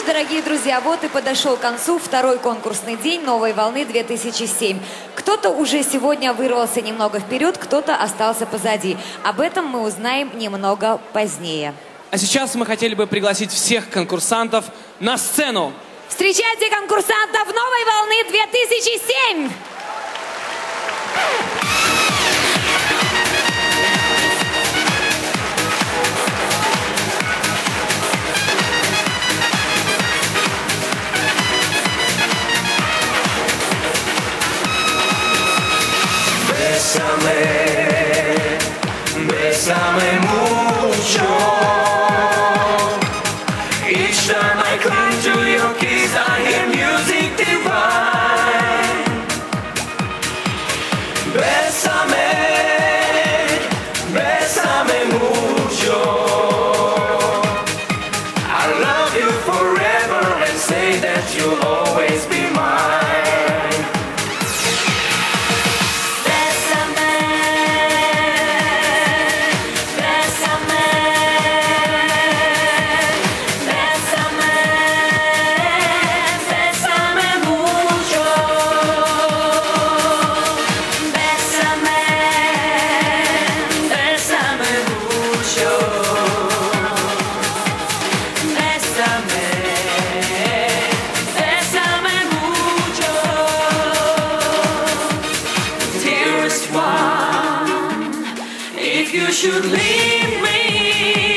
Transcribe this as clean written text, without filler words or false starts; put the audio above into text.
дорогие друзья, вот и подошел к концу второй конкурсный день «Новой волны 2007». Кто-то уже сегодня вырвался немного вперед, кто-то остался позади. Об этом мы узнаем немного позднее. А сейчас мы хотели бы пригласить всех конкурсантов на сцену. Встречайте конкурсантов «Новой волны 2007». Bésame mucho. Each time I cling to your kiss, I hear music divine. Bésame, bésame mucho. I'll love you forever and say that you'll always be mine. If you should leave me,